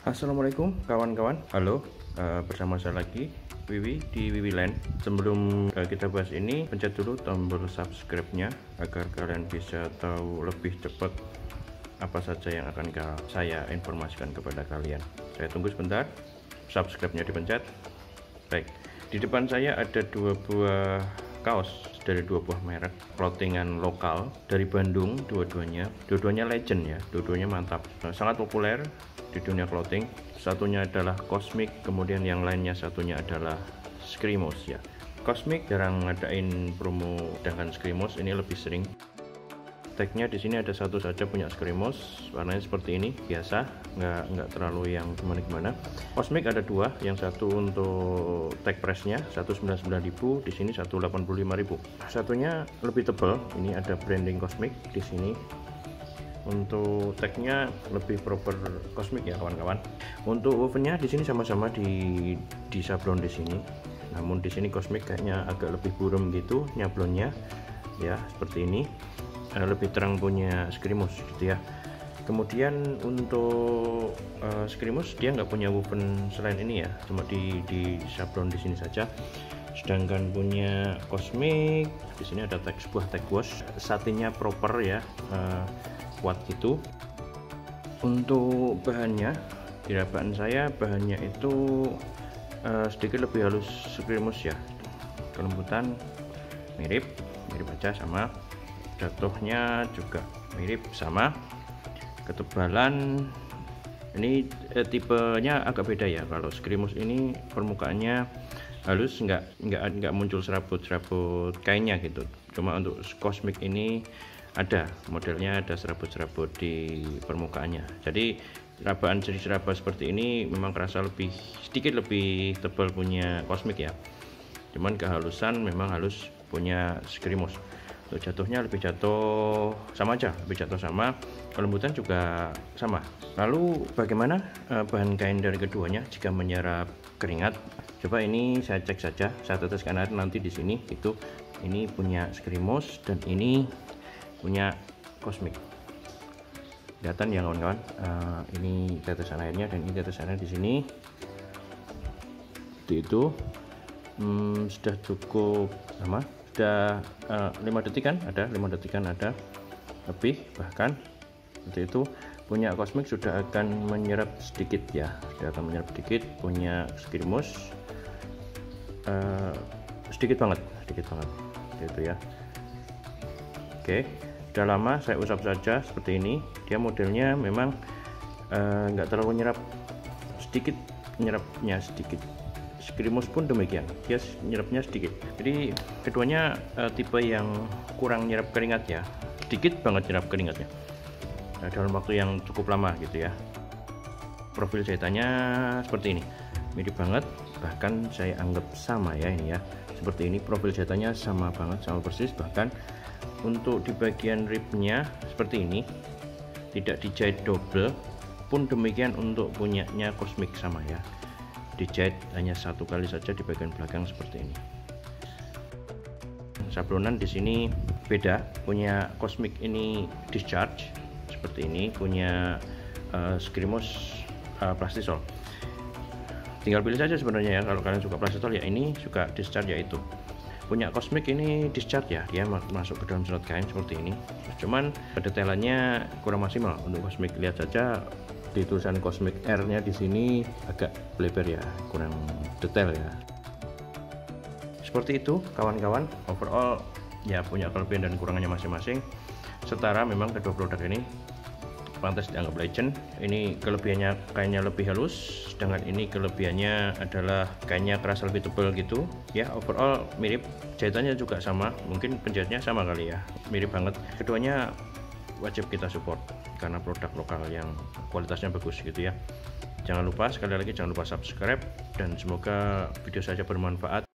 Assalamualaikum kawan-kawan. Halo, bersama saya lagi Wiwi di Wiwi Land. Sebelum kita bahas ini, pencet dulu tombol subscribe-nya agar kalian bisa tahu lebih cepat apa saja yang akan saya informasikan kepada kalian. Saya tunggu sebentar. Subscribe-nya dipencet. Baik, di depan saya ada dua buah kaos dari dua buah merek clothingan lokal dari Bandung. Dua-duanya legend ya, dua-duanya mantap, sangat populer di dunia clothing. Satunya adalah Cosmic, kemudian yang lainnya satunya adalah Skrimos ya. Cosmic jarang ngadain promo, dengan Skrimos ini lebih sering. Tagnya di sini ada satu saja punya Skrimos, warnanya seperti ini, biasa, nggak terlalu yang gimana-gimana. Cosmic ada dua, yang satu untuk tag pressnya 199.000, di sini 185.000. Satunya lebih tebal, ini ada branding Cosmic di sini. Untuk tagnya lebih proper Cosmic ya kawan-kawan. Untuk wovennya di sini sama-sama di sablon di sini. Namun di sini Cosmic kayaknya agak lebih buram gitu nyablonnya ya, seperti ini. Lebih terang punya Skrimos gitu ya. Kemudian untuk Skrimos dia nggak punya woven selain ini ya, cuma di sablon di sini saja. Sedangkan punya Cosmic di sini ada sebuah tag wash, satinnya proper ya, kuat gitu. Untuk bahannya, di harapan saya bahannya itu sedikit lebih halus Skrimos ya. Kelembutan mirip aja sama, jatuhnya juga mirip sama. Ketebalan ini tipenya agak beda ya. Kalau Skrimos ini permukaannya halus, nggak muncul serabut-serabut kainnya gitu. Cuma untuk Cosmic ini ada modelnya, ada serabut-serabut di permukaannya. Jadi rabaan jadi serabut seperti ini memang kerasa sedikit lebih tebal punya Cosmic ya. Cuman kehalusan memang halus punya Skrimos. Untuk jatuhnya lebih jatuh sama aja, lebih jatuh sama, kelembutan juga sama. Lalu bagaimana bahan kain dari keduanya jika menyerap keringat? Coba ini saya cek saja, saya teteskan air nanti di sini. Ini punya Skrimos dan ini punya Cosmic. Kelihatan ya kawan-kawan, ini tetesan airnya dan ini tetesan air di sini. Itu sudah cukup lama. Sudah 5 detikan ada, 5 detikan ada lebih bahkan. Seperti itu. Punya Cosmic sudah akan menyerap sedikit ya, sudah akan menyerap sedikit. Punya Skrimos sedikit banget gitu ya. Oke, sudah lama saya usap saja seperti ini. Dia modelnya memang nggak terlalu nyerap, sedikit nyerapnya sedikit. Skrimos pun demikian, dia nyerapnya sedikit. Jadi keduanya tipe yang kurang nyerap keringat ya, sedikit banget nyerap keringatnya dalam waktu yang cukup lama gitu ya. Profil jahitannya seperti ini, mirip banget, bahkan saya anggap sama ya ini ya. Seperti ini profil jahitannya sama banget, sama persis. Bahkan untuk di bagian ribnya seperti ini, tidak dijahit double pun demikian untuk punyanya Cosmic sama ya. Dijahit hanya satu kali saja di bagian belakang seperti ini. Sablonan di sini beda, punya Cosmic ini discharge seperti ini, punya Skrimos plastisol. Tinggal pilih saja sebenarnya ya, kalau kalian suka plastisol ya ini, suka discharge ya itu. Punya Cosmic ini discharge ya, dia masuk ke dalam serat kain seperti ini. Cuman pendetailannya kurang maksimal untuk Cosmic. Lihat saja di tulisan Cosmic R-nya di sini agak lebar ya, kurang detail ya. Seperti itu kawan-kawan. Overall ya punya kelebihan dan kurangannya masing-masing. Setara memang kedua produk ini pantas dianggap legend. Ini kelebihannya kainnya lebih halus, sedangkan ini kelebihannya adalah kainnya kerasa lebih tebal gitu ya. Overall mirip, jahitannya juga sama, mungkin penjahitnya sama kali ya, mirip banget. Keduanya wajib kita support karena produk lokal yang kualitasnya bagus gitu ya. Jangan lupa, sekali lagi jangan lupa subscribe, dan semoga video saya bermanfaat.